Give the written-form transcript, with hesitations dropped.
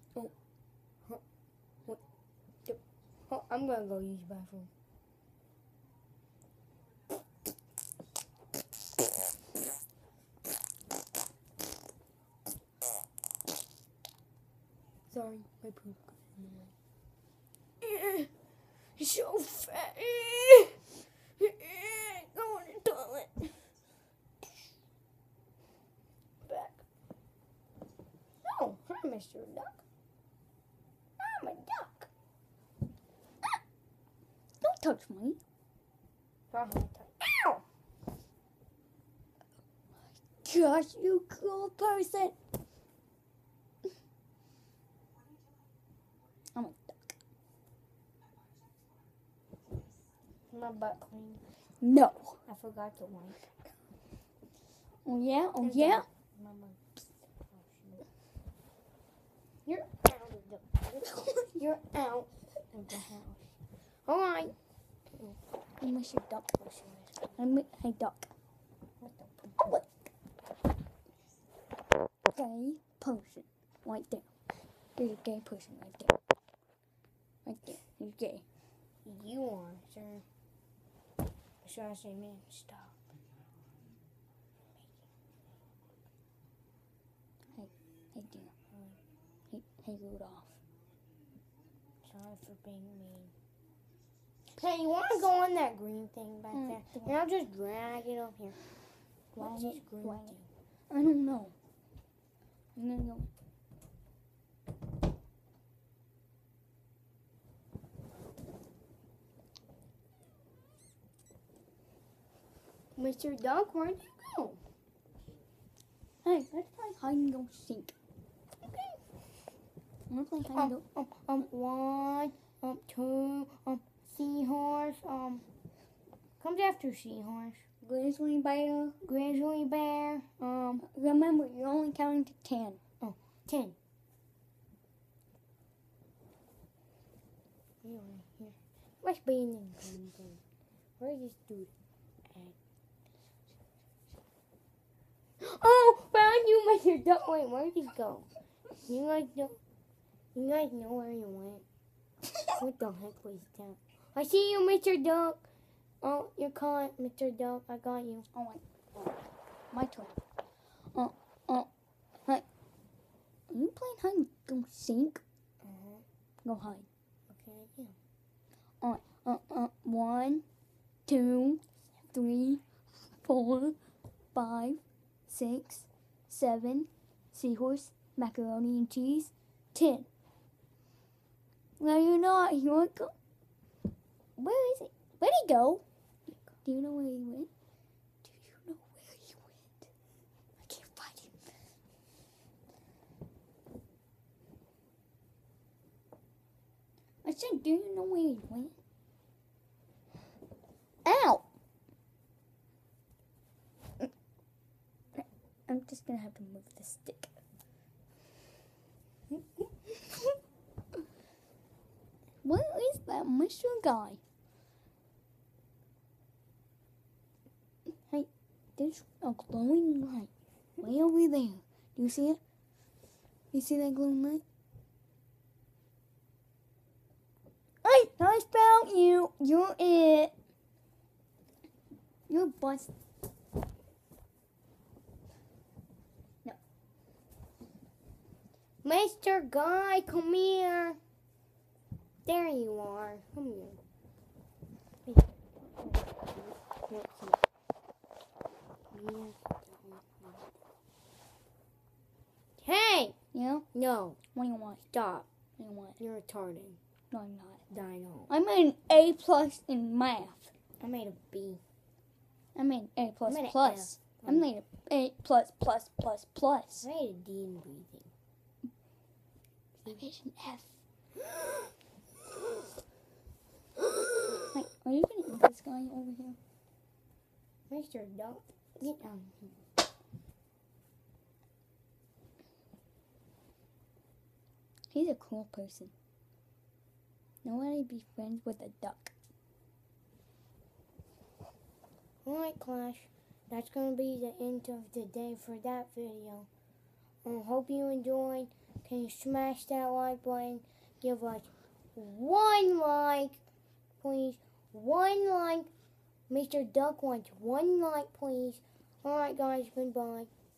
Oh, huh, what? Oh, I'm gonna go use the bathroom. Sorry, my poop got in the way. It's so fat. Go in the toilet. Back. Oh, hi, Mr. Duck. I'm a duck. Don't touch me. Ow! Gosh, you cool person. I'm a duck. My butt clean. No. I forgot to wipe. Oh yeah? Oh Okay. yeah? My mom. You're out of the You're out of the house. Alright. I'm Mr. Duck. Hey, duck. What the Gay person. Right there. There's a gay person right there. Right there. He's gay. You are, sir. Should I say, man, stop. Hey, dear. Hey, Rudolph. Sorry for being mean. Hey, you want to go on that green thing back there? And I'll just drag it up here. What's this green thing? I don't know. I'm gonna go. Mr. Duck, where'd you go? Hey, let's play hide and go seek. Okay. I'm gonna play hide and go. One, two, seahorse, comes after seahorse. Grizzly bear. Grizzly bear, Remember, you're only counting to 10. 10. Here. Must be in the green thing. Where's this dude at? Oh, found you, Mr. Duck. Wait, where'd he go? You guys know where he went. What the heck was that? I see you, Mr. Duck. Oh, you're caught, Mr. Duck. I got you. Oh, wait. My turn. Hey. Are you playing hide and go seek? Go hide. Okay, yeah. Alright. 1, 2, 3, 4, 5, 6, 7, seahorse, macaroni and cheese, 10. No, you're not. You want to go? Where is it? Where'd he go? Do you know where he went? Do you know where he went? I can't find him. I said, do you know where he went? Ow! I'm just gonna have to move the stick. What is that Mr. Guy? Hey, there's a glowing light way over there. Do you see it? You see that glowing light? Hey, I found you. You're it. You're busted. No. Mr. Guy, come here. There you are. Come here. Hey! Yeah? No. What do you want? Stop. What do you want? You're retarded. No, I'm not. Dino. I made an A+ in math. I made a B. I made an A++. I made an plus. F. I made an A+++++. I made a D in breathing. I made an F. Wait, are you gonna eat this guy over here? Mr. Duck, get down here. He's a cool person. Nobody be friends with a duck. Alright, Clash. That's going to be the end of the day for that video. Hope you enjoyed. Can you smash that like button? Give us 1 like, please. 1 like. Mr. Duck wants 1 like, please. Alright, guys. Goodbye.